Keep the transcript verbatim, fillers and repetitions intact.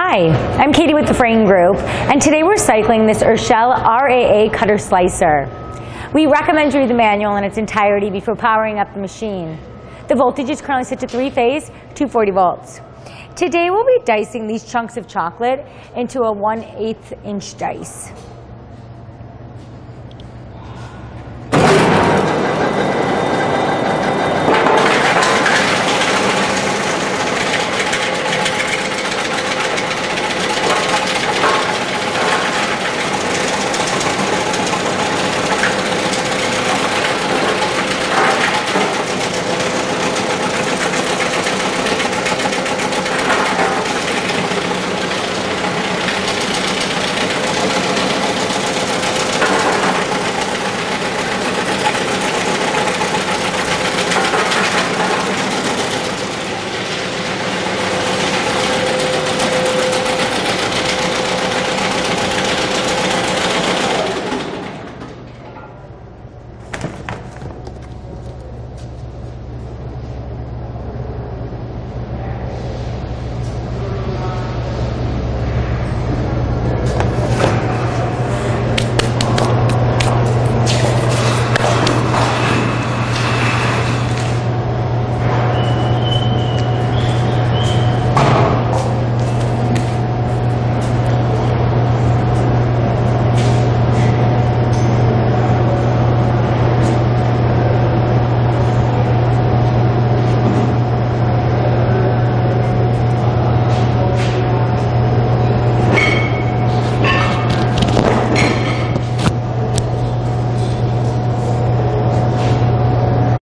Hi, I'm Katie with the Frain Group, and today we're cycling this Urschel R A A cutter slicer. We recommend you read the manual in its entirety before powering up the machine. The voltage is currently set to three-phase, two hundred forty volts. Today we'll be dicing these chunks of chocolate into a one eighth inch dice.